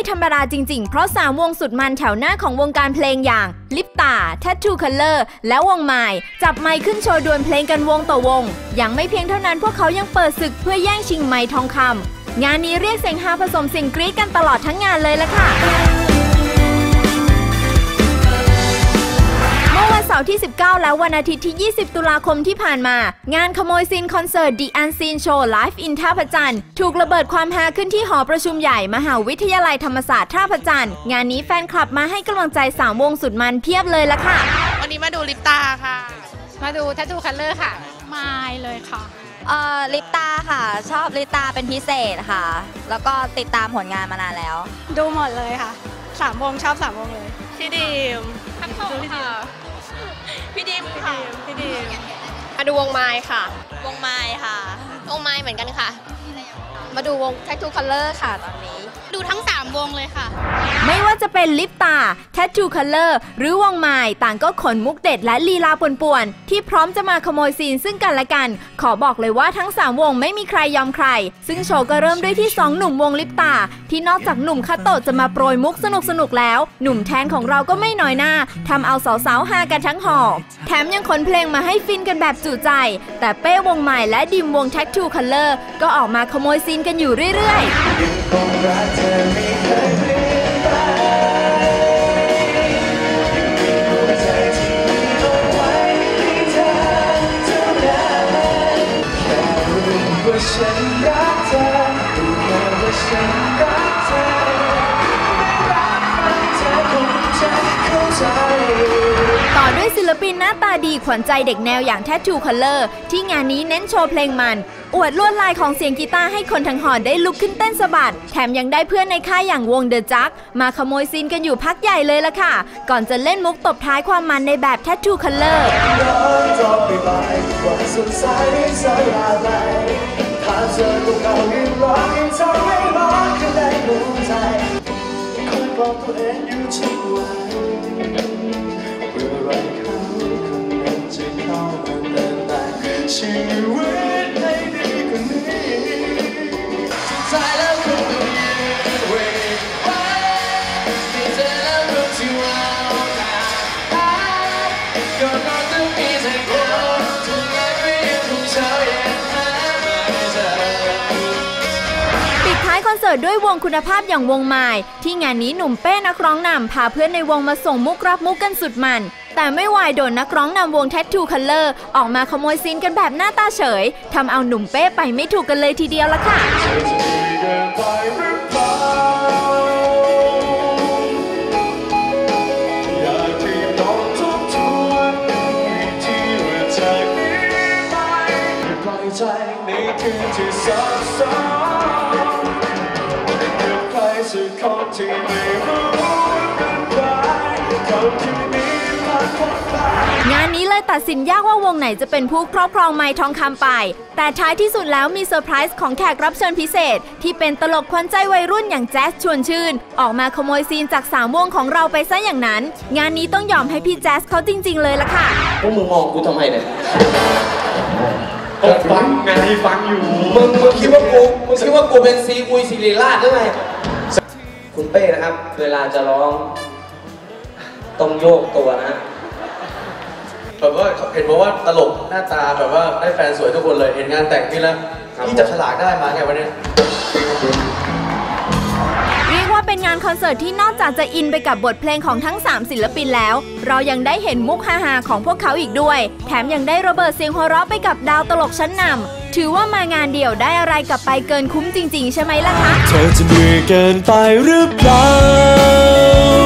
ธรรมดาจริงๆเพราะ3วงสุดมันแถวหน้าของวงการเพลงอย่างลิปตา Tattoo Color และวงไมล์จับไมค์ขึ้นโชว์ดวลเพลงกันวงต่อวงยังไม่เพียงเท่านั้นพวกเขายังเปิดศึกเพื่อแย่งชิงไมค์ทองคำงานนี้เรียกเสียงฮาผสมเสียงกรี๊ดกันตลอดทั้งงานเลยล่ะค่ะเสาร์ที่ 19 และวันอาทิตย์ที่ 20 ตุลาคมที่ผ่านมางานขโมยซีนคอนเสิร์ต The Unseen Show Live in ท่าพระจันทร์ถูกระเบิดความฮาขึ้นที่หอประชุมใหญ่มหาวิทยาลัยธรรมศาสตร์ท่าพระจันทร์งานนี้แฟนคลับมาให้กำลังใจ3วงสุดมันเพียบเลยล่ะค่ะวันนี้มาดูลิปตาค่ะมาดู Tattoo Color ค่ะไม่เลยค่ะลิปตาค่ะชอบลิปตาเป็นพิเศษค่ะแล้วก็ติดตามผลงานมานานแล้วดูหมดเลยค่ะ3วงชอบ3วงเลยพี่ดีมดูพี่ดีมพี่ดีมค่ะพี่ดีมมาดูวงไม้ค่ะวงไม้ค่ะวงไม้เหมือนกันค่ะมาดูวง Tattoo Color ค่ะตอนนี้ดูทั้ง3วงเลยค่ะไม่ว่าจะเป็นลิปตา Tattoo Color หรือวงไม้ต่างก็ขนมุกเด็ดและลีลาป่วนๆที่พร้อมจะมาขโมยซีนซึ่งกันและกันขอบอกเลยว่าทั้ง3วงไม่มีใครยอมใครซึ่งโชว์ก็เริ่มด้วยที่2หนุ่มวงลิปตาที่นอกจากหนุ่มคาโตะจะมาโปรยมุกสนุกแล้วหนุ่มแทนของเราก็ไม่น้อยหน้าทำเอาสาวๆฮากันทั้งหอแถมยังขนเพลงมาให้ฟินกันแบบจุใจแต่เป้วงไม้และดิมวง Tattoo Color ก็ออกมาขโมยซีนกันอยู่เรื่อยๆต่อด้วยศิลปินหน้าตาดีขวัญใจเด็กแนวอย่าง Tattoo Color ที่งานนี้เน้นโชว์เพลงมันอวดลวดลายของเสียงกีตาร์ให้คนทั้งหอได้ลุกขึ้นเต้นสะบัดแถมยังได้เพื่อนในค่ายอย่างวง The Jack มาขโมยซีนกันอยู่พักใหญ่เลยล่ะค่ะก่อนจะเล่นมุกตบท้ายความมันในแบบ Tattoo Colorคอนเสิร์ตด้วยวงคุณภาพอย่างวงไมล์ที่งานนี้หนุ่มเป้นักร้องนำพาเพื่อนในวงมาส่งมุกรับมุกกันสุดมันแต่ไม่วายโดนนักร้องนำวง Tattoo Color ออกมาขโมยซีนกันแบบหน้าตาเฉยทำเอาหนุ่มเป้ไปไม่ถูกกันเลยทีเดียวละค่ะงานนี้เลยตัดสินยากว่าวงไหนจะเป็นผู้ครอบครองไมค์ทองคำไปแต่ท้ายที่สุดแล้วมีเซอร์ไพรส์ของแขกรับเชิญพิเศษที่เป็นตลกขวัญใจวัยรุ่นอย่างแจ๊สชวนชื่นออกมาขโมยซีนจาก3วงของเราไปซะอย่างนั้นงานนี้ต้องยอมให้พี่แจ๊สเขาจริงๆเลยล่ะค่ะพวกมึงมองกูทำไมเนี่ยฟังงานที่ฟังอยู่มึงคิดว่ากูเป็นซีอุยศิริราชหรือไงคุณเป้นะครับเวลาจะร้องต้องโยกตัวนะแบบว่าเห็นบอกว่าตลกหน้าตาแบบว่าได้แฟนสวยทุกคนเลยเห็นงานแต่งนี่แล้วที่จับฉลากได้มาไงวันนี้เรียกว่าเป็นงานคอนเสิร์ตที่นอกจากจะอินไปกับบทเพลงของทั้ง3ศิลปินแล้วเรายังได้เห็นมุกฮาๆของพวกเขาอีกด้วยแถมยังได้ระเบิดเสียงหัวเราะไปกับดาวตลกชั้นนำถือว่ามางานเดี่ยวได้อะไรกลับไปเกินคุ้มจริงๆใช่ไหมล่ะคะเธอจะเหนื่อยเกินไปหรือเปล่า